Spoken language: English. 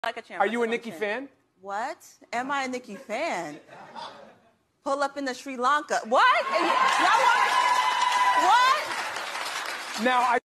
like a champ. Are you a Nicki fan? What? Am I a Nicki fan? Pull up in the Sri Lanka. What? What? Now,